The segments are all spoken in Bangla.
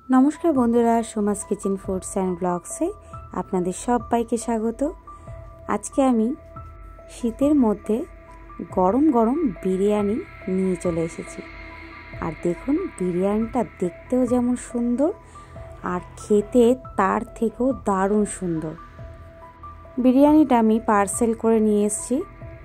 নমস্কার বন্ধুরা, সোমাস কিচেন ফুডস অ্যান্ড ব্লগসে আপনাদের সবাইকে স্বাগত। আজকে আমি শীতের মধ্যে গরম গরম বিরিয়ানি নিয়ে চলে এসেছি। আর দেখুন, বিরিয়ানিটা দেখতেও যেমন সুন্দর আর খেতে তার থেকেও দারুণ সুন্দর। বিরিয়ানিটা আমি পার্সেল করে নিয়ে এসেছি।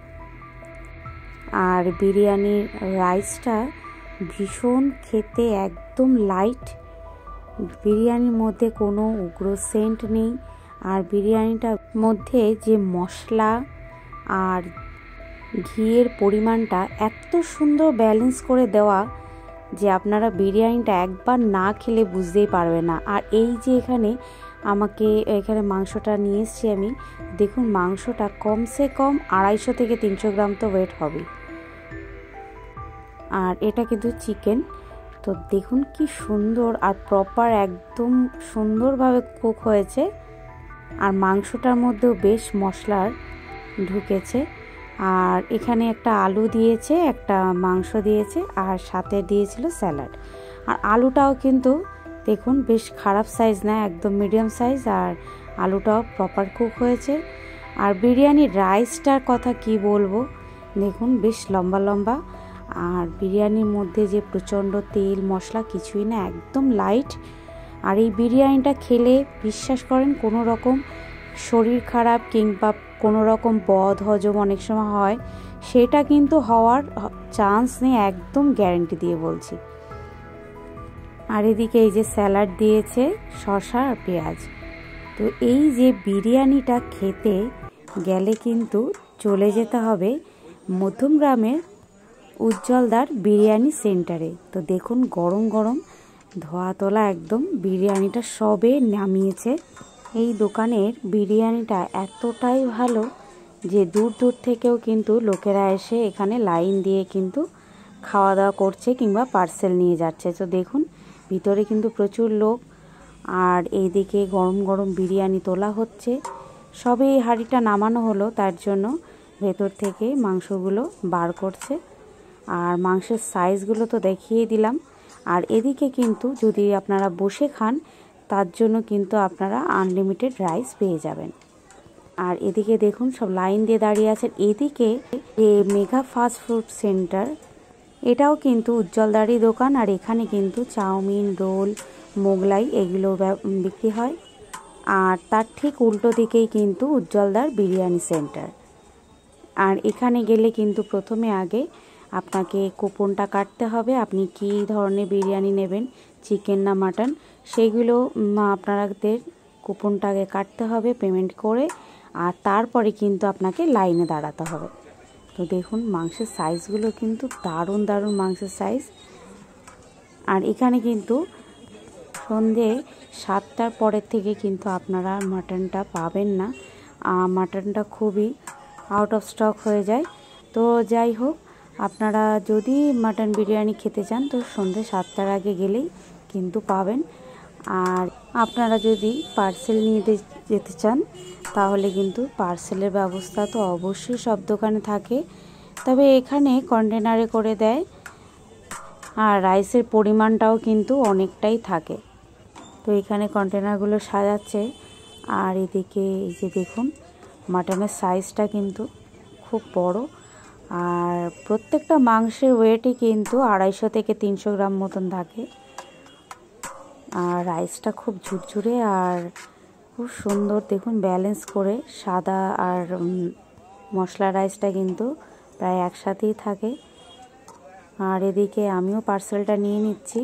আর বিরিয়ানির রাইসটা ভীষণ খেতে একদম লাইট, বিরিয়ানির মধ্যে কোনো উগ্র সেন্ট নেই। আর বিরিয়ানিটার মধ্যে যে মশলা আর ঘিয়ের পরিমাণটা এত সুন্দর ব্যালেন্স করে দেওয়া যে আপনারা বিরিয়ানিটা একবার না খেলে বুঝতেই পারবে না। আর এই যে এখানে মাংসটা নিয়ে এসেছি আমি, দেখুন মাংসটা কমসে কম 250 থেকে 300 গ্রাম তো ওয়েট হবে। আর এটা কিন্তু চিকেন। তো দেখুন কি সুন্দর আর প্রপার একদম সুন্দরভাবে কুক হয়েছে। আর মাংসটার মধ্যেও বেশ মশলার ঢুকেছে। আর এখানে একটা আলু দিয়েছে, একটা মাংস দিয়েছে, আর সাথে দিয়েছিল স্যালাড। আর আলুটাও কিন্তু দেখুন বেশ খারাপ সাইজ না, একদম মিডিয়াম সাইজ। আর আলুটাও প্রপার কুক হয়েছে। আর বিরিয়ানির রাইসটার কথা কি বলবো, দেখুন বেশ লম্বা লম্বা। আর বিরিয়ানির মধ্যে যে প্রচণ্ড তেল মশলা কিছুই না, একদম লাইট। আর এই বিরিয়ানিটা খেলে বিশ্বাস করেন কোনো রকম শরীর খারাপ কিংবা কোনো রকম বদ হজম অনেক সময় হয়, সেটা কিন্তু হওয়ার চান্স নেই, একদম গ্যারান্টি দিয়ে বলছি। আর এদিকে এই যে স্যালাড দিয়েছে, শসা আর পেঁয়াজ। তো এই যে বিরিয়ানিটা খেতে গেলে কিন্তু চলে যেতে হবে মধ্যমগ্রামের উজ্জ্বলদার বিরিয়ানি সেন্টারে। তো দেখুন গরম গরম ধোয়া তোলা একদম বিরিয়ানিটা সবে নামিয়েছে। এই দোকানের বিরিয়ানিটা এতটাই ভালো যে দূর দূর থেকেও কিন্তু লোকেরা এসে এখানে লাইন দিয়ে কিন্তু খাওয়া দাওয়া করছে কিংবা পার্সেল নিয়ে যাচ্ছে। তো দেখুন ভিতরে কিন্তু প্রচুর লোক। আর এইদিকে গরম গরম বিরিয়ানি তোলা হচ্ছে। সবে এই হাঁড়িটা নামানো হলো, তার জন্য ভেতর থেকে মাংসগুলো বার করছে। আর মাংসের সাইজগুলো তো দেখিয়ে দিলাম। আর এদিকে কিন্তু যদি আপনারা বসে খান, তার জন্য কিন্তু আপনারা আনলিমিটেড রাইস পেয়ে যাবেন। আর এদিকে দেখুন সব লাইন দিয়ে দাঁড়িয়ে আছেন। এদিকে যে মেঘা ফাস্ট ফুড সেন্টার, এটাও কিন্তু উজ্জ্বলদারই দোকান। আর এখানে কিন্তু চাউমিন, রোল, মোগলাই এগুলো বিক্রি হয়। আর তার ঠিক উল্টো দিকেই কিন্তু উজ্জ্বলদার বিরিয়ানি সেন্টার। আর এখানে গেলে কিন্তু প্রথমে আগে আপনাকে কুপনটা কাটতে হবে, আপনি কী ধরনের বিরিয়ানি নেবেন, চিকেন না মাটন, সেইগুলো আপনাদের কুপনটাকে কাটতে হবে পেমেন্ট করে। আর তারপরে কিন্তু আপনাকে লাইনে দাঁড়াতে হবে। তো দেখুন মাংসের সাইজগুলো কিন্তু দারুণ দারুণ মাংসের সাইজ। আর এখানে কিন্তু সন্ধে 7টার পরের থেকে কিন্তু আপনারা মাটনটা পাবেন না, মাটনটা খুবই আউট অফ স্টক হয়ে যায়। তো যাই হোক, আপনারা যদি মাটন বিরিয়ানি খেতে চান তো সন্ধ্যে 7টার আগে গেলেই কিন্তু পাবেন। আর আপনারা যদি পার্সেল নিয়ে যেতে চান তাহলে কিন্তু পার্সেলের ব্যবস্থা তো অবশ্যই সব দোকানে থাকে, তবে এখানে কন্টেনারে করে দেয়। আর রাইসের পরিমাণটাও কিন্তু অনেকটাই থাকে। তো এখানে কন্টেনারগুলো সাজাচ্ছে। আর এদিকে এই যে দেখুন মাটনের সাইজটা কিন্তু খুব বড়। আর প্রত্যেকটা মাংসের ওয়েটই কিন্তু 250 থেকে 300 গ্রাম মতন থাকে। আর রাইসটা খুব ঝুরঝুরে আর খুব সুন্দর, দেখুন ব্যালেন্স করে সাদা আর মশলা রাইসটা কিন্তু প্রায় একসাথেই থাকে। আর এদিকে আমিও পার্সেলটা নিয়ে নিচ্ছি।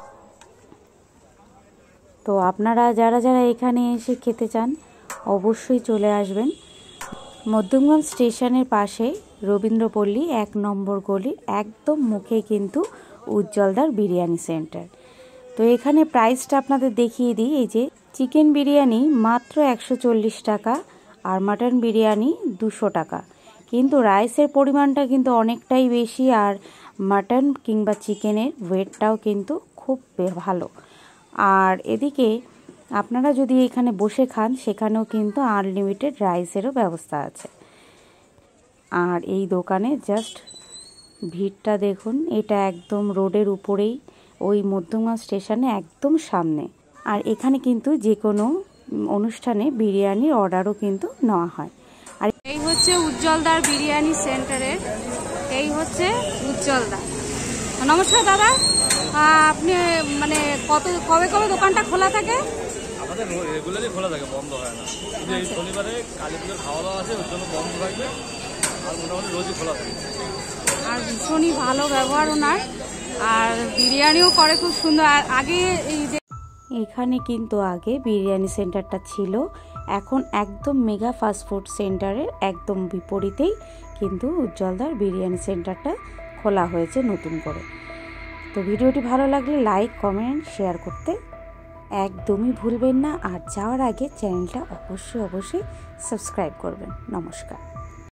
তো আপনারা যারা যারা এখানে এসে খেতে চান অবশ্যই চলে আসবেন। মধ্যমগ্রাম স্টেশনের পাশে রবীন্দ্রপল্লী 1 নম্বর গলির একদম মুখে কিন্তু উজ্জ্বলদার বিরিয়ানি সেন্টার। তো এখানে প্রাইসটা আপনাদের দেখিয়ে দিই। এই যে চিকেন বিরিয়ানি মাত্র 140 টাকা আর মাটন বিরিয়ানি 200 টাকা। কিন্তু রাইসের পরিমাণটা কিন্তু অনেকটাই বেশি। আর মাটন কিংবা চিকেনের ওয়েটটাও কিন্তু খুব ভালো। আর এদিকে আপনারা যদি এখানে বসে খান সেখানেও কিন্তু আনলিমিটেড রাইসেরও ব্যবস্থা আছে। আর এই দোকানে জাস্ট ভিড়টা দেখুন, এটা একদম রোডের উপরেই ওই মধ্যমগ্রাম স্টেশনে একদম সামনে। আর এখানে কিন্তু যে কোনো অনুষ্ঠানে বিরিয়ানির অর্ডারও কিন্তু নেওয়া হয়। আর এই হচ্ছে উজ্জ্বলদার বিরিয়ানি সেন্টারের, এই হচ্ছে উজ্জ্বলদা। নমস্কার দাদা, আপনি মানে কবে কবে দোকানটা খোলা থাকে? আমাদের রেগুলারই খোলা থাকে, বন্ধ হয় না। শুধু এই শনিবারে কালী পুজোর খাওয়া দাওয়া আছে, ওর জন্য বন্ধ থাকবে, আর মোটামুটি রোজই খোলা থাকে। আর ভীষণই ভালো ব্যবহার ওনার, আর বিরিয়ানিও করে খুব সুন্দর। আর আগে এই যে এখানে কিন্তু আগে বিরিয়ানি সেন্টারটা ছিল, এখন একদম মেগা ফাস্টফুড সেন্টারের একদম বিপরীতেই কিন্তু উজ্জ্বলদার বিরিয়ানি সেন্টারটা খোলা হয়েছে নতুন করে। তো ভিডিওটি ভালো লাগলে লাইক, কমেন্ট, শেয়ার করতে একদমই ভুলবেন না। আর যাওয়ার আগে চ্যানেলটা অবশ্যই সাবস্ক্রাইব করবেন। নমস্কার।